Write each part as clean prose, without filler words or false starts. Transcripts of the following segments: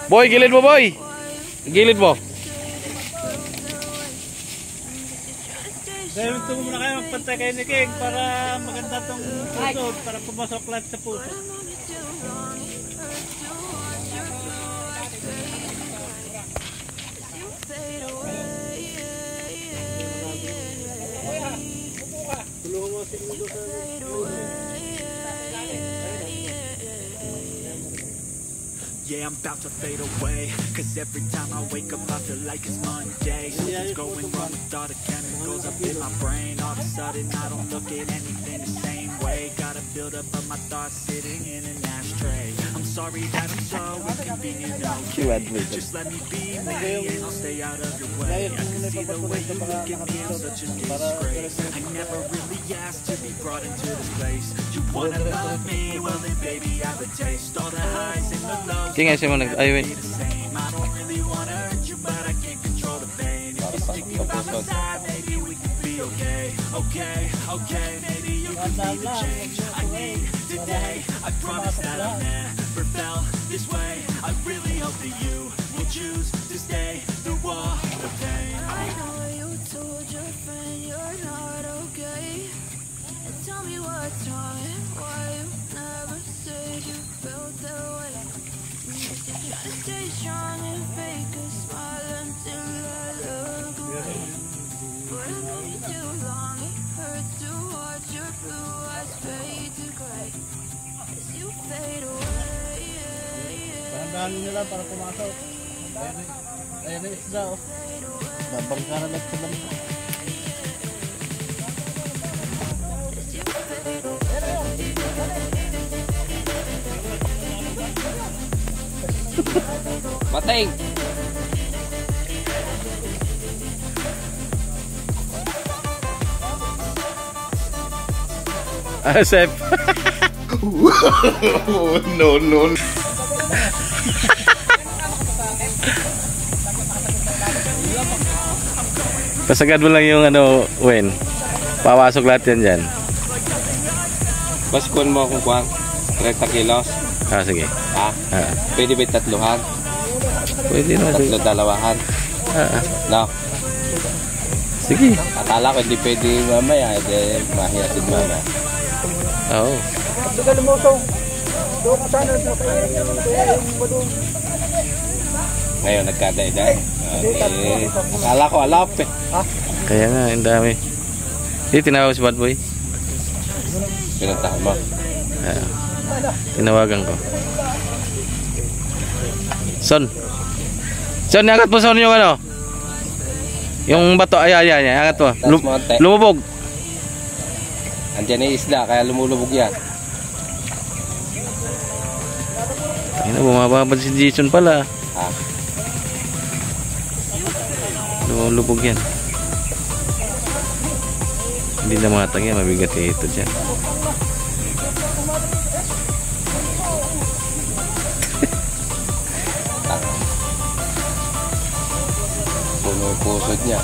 Boy, gilid mo boy. Gilid mo. Dahil ito muna kayo magpantay kayo ni King para maganda tong puso, para pumasok lahat sa puso. Tulungan mo si Mundo sa Yeah, I'm about to fade away, cause every time I wake up I feel like it's Monday. Something's going wrong with all the chemicals up in my brain. All of a sudden I don't look at anything the same way. Gotta build up of my thoughts sitting in an ashtray. I'm sorry that I'm so inconvenient, okay. Just let me be me and I'll stay out of your way. I can see the way you look at me, I'm such a disgrace. I never really asked to be brought into this place. You wanna love me, well then baby I have a taste. All the highs and the lows. King, ayun mo nag-ayun. I don't really wanna hurt you, but I can't control the pain. If you're sticking by my side, maybe we could be okay. Okay, okay, maybe you could be the change I need today. I promise that I've never felt this way. I really hope that you will choose to stay through all the pain. I know you told your friend you're not okay, and tell me what's wrong and why you never said you felt that way. Try to stay strong and fake a smile until I look away. But I know you too long, it hurts to watch your blue eyes fade to gray as you fade away. Parang nila para pumasok. Ayan na isda oh. Babangkaran at salam. Mateng. Sep. No, no. Pasagad mo lang yung ano, Wen. Papasok lahat yan dyan. Baskon mo kung kuwang 30 kilos. Ah, sige. Ha? Pwede ba tatluhan? Pwede na. Tatlo dalawahan. No. Sige. Akala ko hindi pwede mamaya. Mahiyatid mamaya. Oo. Ngayon nagkadaiday. Akala ko alap eh. Kaya nga, ang dami. Hindi, tinawag si Bad Boy. Pinuntahan mo. Tinawagan ko. Son. Son, angat mo son yung ano. Yung bato, ayan, angat mo. Lumubog. Andiyan yung isda, kaya lumulubog yan. Ayun, bumababad si Jason pala. Ha? Lumulubog yan. Hindi na matag yan, mabigat ito dyan. Puno yung pusod niya.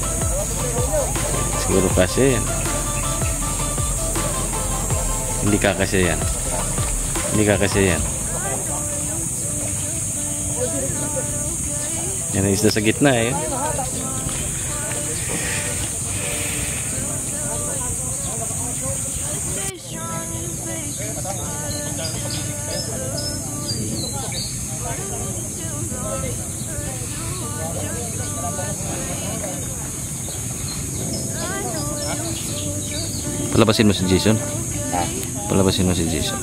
Siguro kasi yan. Hindi kakasya yan. Hindi kakasya yan. Yan ang isda sa gitna eh. Palabasin mo si Jason. Palabasin mo si Jason.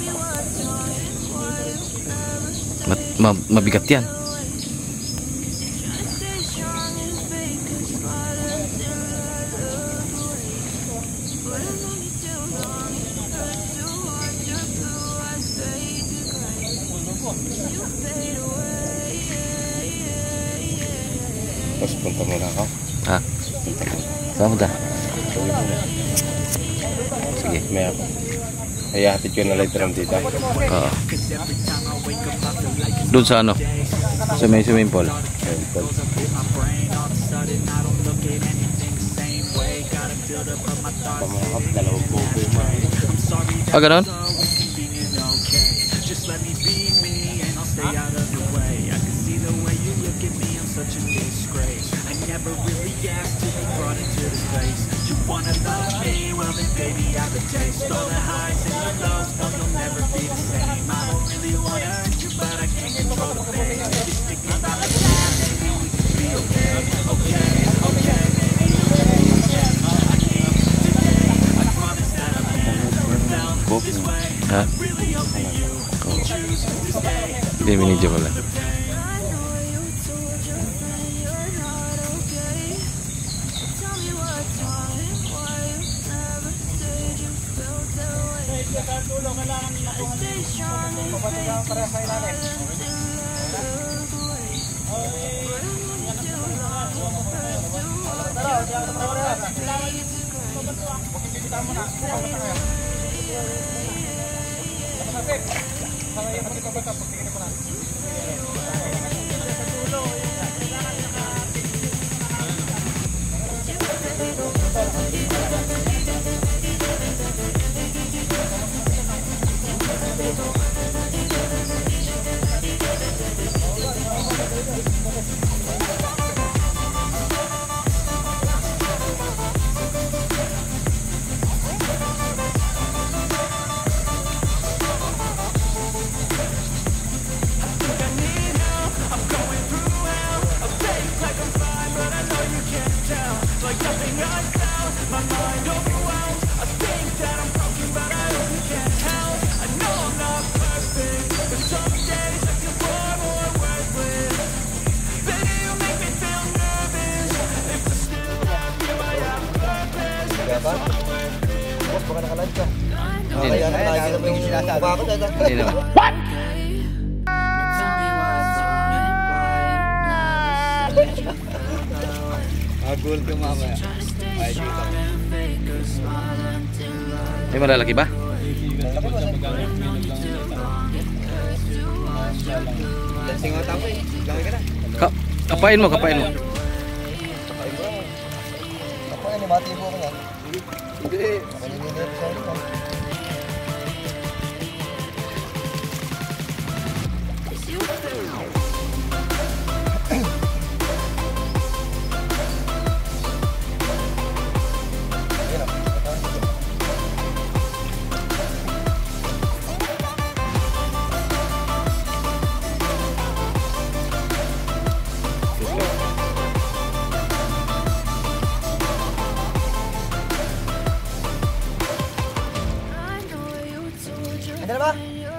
Mabigat yan. Tapos punta muna ako. Ha? Saan mo da? Sige. May ako. Kaya hatid ko na light ram dito. Oo. Doon sa ano? Sa may swimming pool. Pamakap, dalawang buko yung mga. Ah, ganon? taste all the highs and the lows. No, you'll never be the same. I don't really wanna hurt you, but I can't control the pain. Maybe sticking by the side, maybe we can be okay. Okay, okay, maybe you can change. I need you today. I promise that I've never felt this way. I really hope that you will choose to stay. Hindi, minidyo ko lang. I know you told your friend you're not okay. Tell me what's wrong, why you never said you felt that way. Try to stay strong and fake the silence and look away. But I'm moving too long, first to watch you Boss, baka naka-live ka. Hindi Kaya naman. nakikita mo yung mukha ko dahil. Hindi naman. Agul ka mamaya. Ay, dito. May malalaki ba? Dancing out ako eh. Laki ka na. Kapain mo, kapain mo. Ako yan, matibo ko yan. Hindi. Nakalinip sa ito. Ano ba?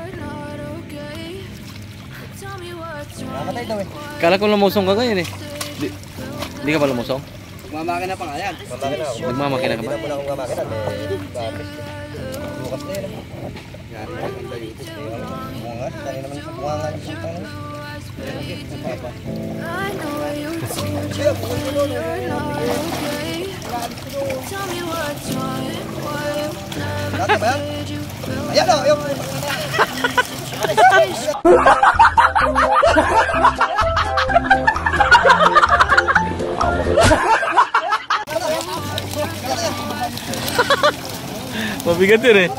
Namatay daw eh. Kala ko lumusong ka ngayon eh. Di ka ba lumusong? Mamaki na pa nga yan. Mamakina ako. Nagmamakina ka ba? Hindi na muna akong mamakina. Gamis. Bukas na yun. Yan, ang dito. Bunga. Tangin naman sa bunga nga yung putang na. I know you told your friend you're not okay. Tell me what's wrong, why you never said you felt Ayan o! Yung... Mabigat yun eh.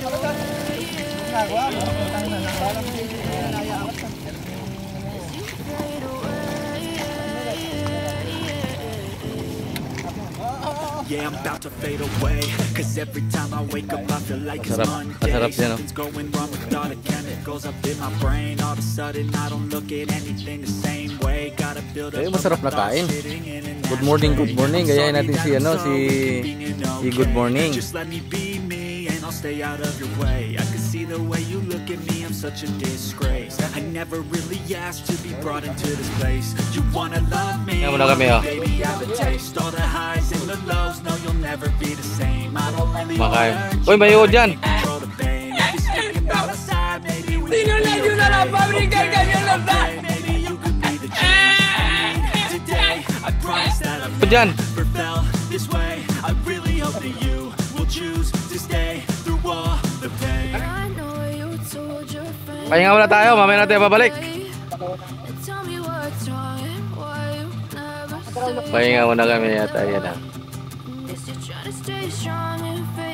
Yeah, I'm about to fade away. Cause every time I wake up I feel like it's Monday. Masarap yan, oh. Something's going wrong with all the chemicals up in my brain. All of a sudden I don't look at anything the same way. Gotta build up Masarap na kain. Good morning, good morning. Gayahin natin si ano, si Good Morning. Just let me be me and I'll stay out of your way. I can see the way you look at me, I'm such a disgrace. I never really asked to be brought into this place. You wanna love me, Yan muna kami, oh. baby, I have a taste. All the highs and the lows, no, you'll never be the same. I don't really Makain. wanna hurt Uy, may uod dyan. control the pain. If you're sticking by my side, maybe we can be okay. Maybe you could be the change I need today. I promise that I've Uod dyan. never felt this way. I really hope that you will choose to stay through all the pain. I know you told your friend Pahinga muna tayo, mamaya natin babalik. tell me what's wrong, why you never said Pahinga muna kami yata yan ah. Guess you try to stay strong and fake